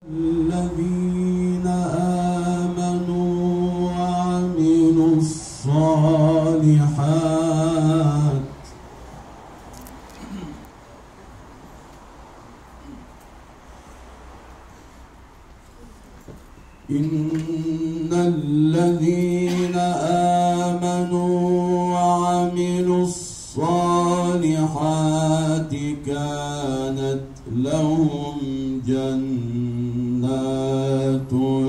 الذين آمنوا وعملوا الصالحات إن الذين آمنوا وعملوا الصالحات كانت لهم جنات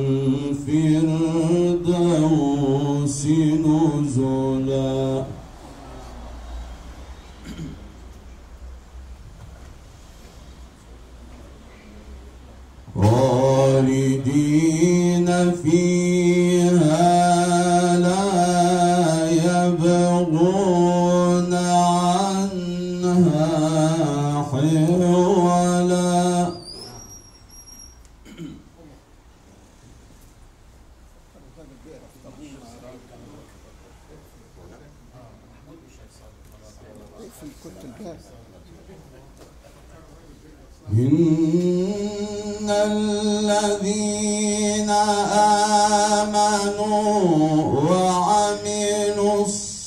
الفردوس نزلا خالدين فيها لا يبغون عنها حولا إن الذين آمنوا وعملوا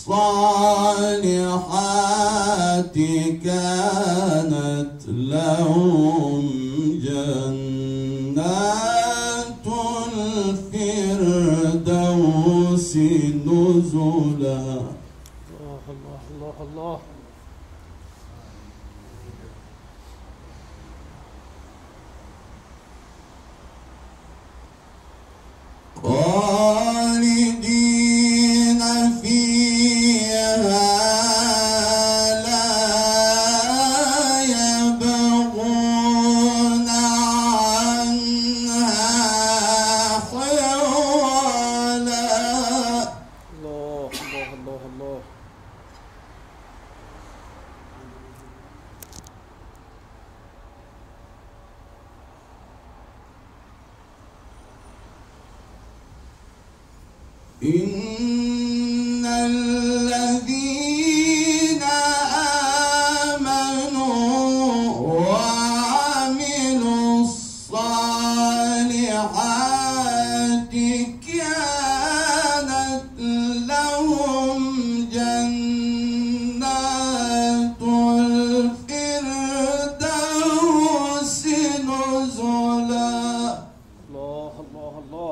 الصالحات كانت لهم جنات الفردوس نزلا. الله الله الله الله. خالدين فيها لا يبغون عنها حولا. الله الله الله الله. إن الذين آمنوا وعملوا الصالحات كانت لهم جنات الفردوس نزلا. الله الله الله.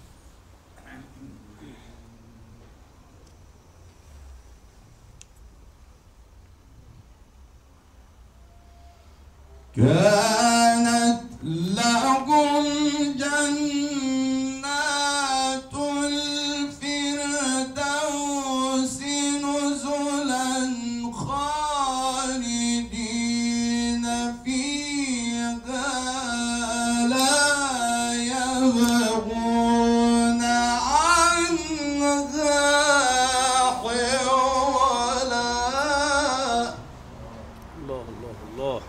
كانت لهم جنات الفردوس نزلا خالدين فيها لا يبغون عنها حولا. الله الله الله.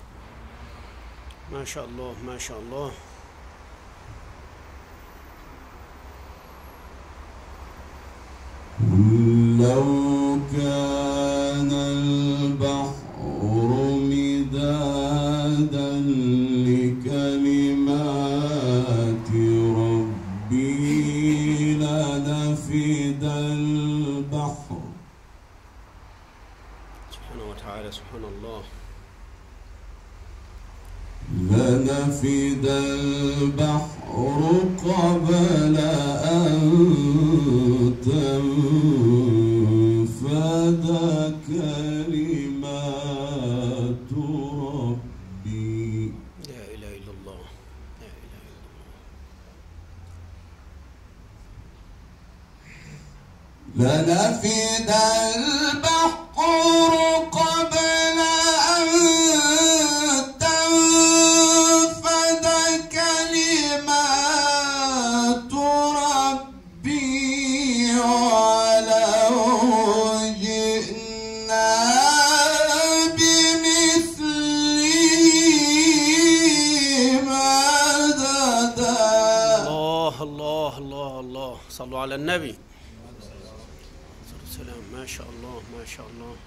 ما شاء الله ما شاء الله. لو كان البحر مدادا لكلمات ربي لنفد البحر. سبحانه وتعالى سبحان الله. لنفد البحر قبل أن تنفد كلمات ربي. لا إله إلا الله لا إله إلا الله. لنفد البحر قبل أن تنفد كلمات ربي ولو جئنا بمثله مددا. الله الله الله الله. صلوا على النبي. السلام. ما شاء الله ما شاء الله.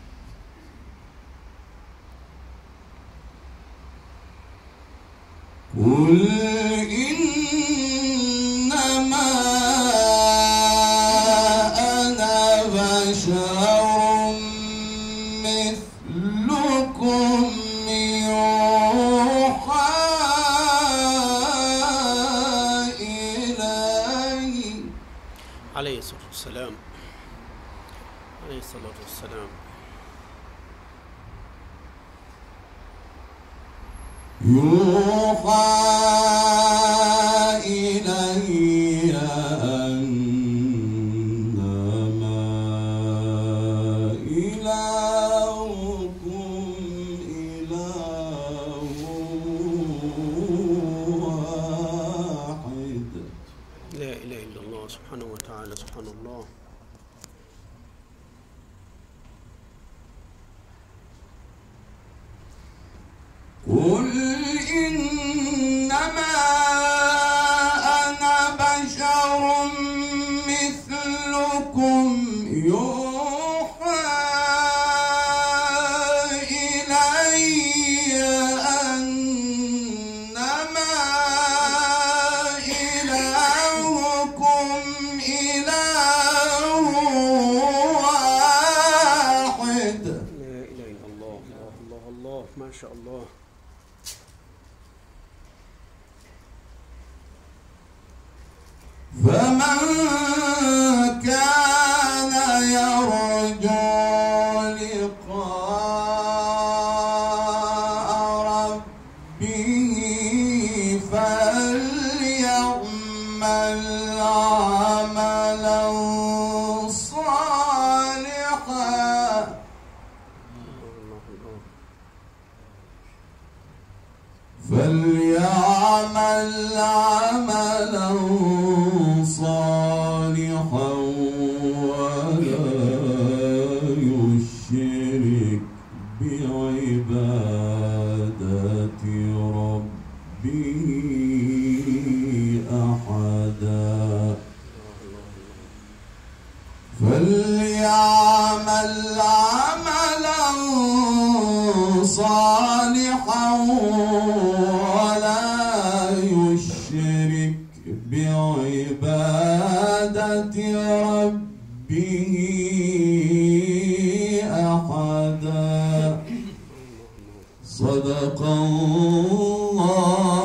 قل عليه الصلاة والسلام. عليه الصلاة والسلام. يوحى إلي أنما إلهكم إله واحد. لا إله إلا الله سبحانه وتعالى. سبحان الله. قل إنما أنا بشر مثلكم يوحى إلي أنما إلهكم إله واحد. لا إله إلا الله. الله الله الله. ما شاء الله. فمن كان يرجو لقاء ربه فليعمل عملا صالحا صالحا ولا يشرك بعبادة ربه أحدا. فليعمل عملا صالحا ولا يشرك بعبادة ربه أحدا. صدق الله